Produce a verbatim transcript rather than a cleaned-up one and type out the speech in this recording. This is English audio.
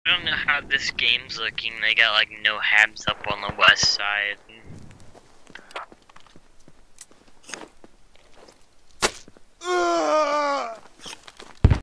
I don't know how this game's looking. They got like no habs up on the west side.